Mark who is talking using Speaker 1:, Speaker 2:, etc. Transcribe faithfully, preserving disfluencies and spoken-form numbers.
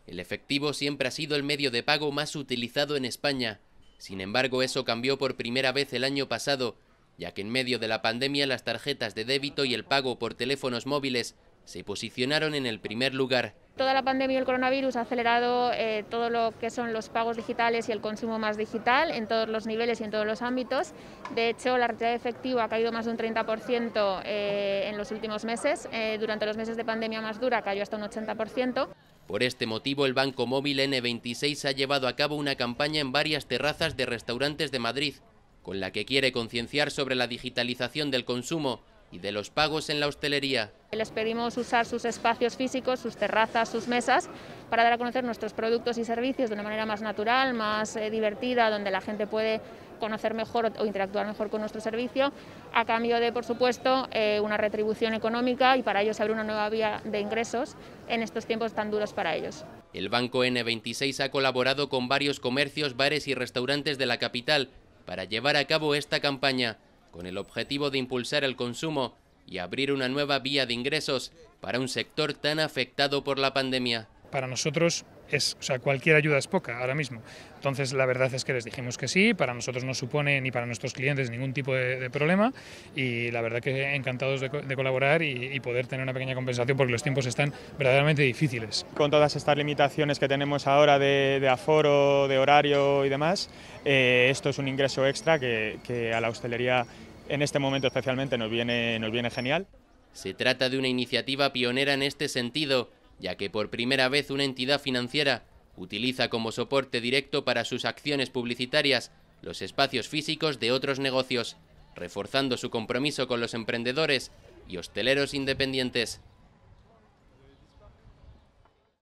Speaker 1: El efectivo siempre ha sido el medio de pago más utilizado en España. Sin embargo, eso cambió por primera vez el año pasado, ya que en medio de la pandemia las tarjetas de débito y el pago por teléfonos móviles se posicionaron en el primer lugar.
Speaker 2: Toda la pandemia y el coronavirus ha acelerado eh, todo lo que son los pagos digitales y el consumo más digital en todos los niveles y en todos los ámbitos. De hecho, la retirada de efectivo ha caído más de un treinta por ciento eh, en los últimos meses. Eh, durante los meses de pandemia más dura cayó hasta un ochenta por ciento.
Speaker 1: Por este motivo, el Banco Móvil ene veintiséis ha llevado a cabo una campaña en varias terrazas de restaurantes de Madrid, con la que quiere concienciar sobre la digitalización del consumo y de los pagos en la hostelería.
Speaker 2: Les pedimos usar sus espacios físicos, sus terrazas, sus mesas, para dar a conocer nuestros productos y servicios de una manera más natural, más eh, divertida, donde la gente puede conocer mejor o interactuar mejor con nuestro servicio, a cambio de, por supuesto, eh, una retribución económica, y para ello se abre una nueva vía de ingresos en estos tiempos tan duros para ellos.
Speaker 1: El Banco ene veintiséis ha colaborado con varios comercios, bares y restaurantes de la capital para llevar a cabo esta campaña, con el objetivo de impulsar el consumo y abrir una nueva vía de ingresos para un sector tan afectado por la pandemia.
Speaker 3: Para nosotros es, o sea, cualquier ayuda es poca ahora mismo. Entonces la verdad es que les dijimos que sí, para nosotros no supone ni para nuestros clientes ningún tipo de, de problema, y la verdad que encantados de, de colaborar y, y poder tener una pequeña compensación, porque los tiempos están verdaderamente difíciles.
Speaker 4: Con todas estas limitaciones que tenemos ahora de, de aforo, de horario y demás, eh, esto es un ingreso extra que, que a la hostelería en este momento especialmente nos viene, nos viene genial.
Speaker 1: Se trata de una iniciativa pionera en este sentido, ya que por primera vez una entidad financiera utiliza como soporte directo para sus acciones publicitarias los espacios físicos de otros negocios, reforzando su compromiso con los emprendedores y hosteleros independientes.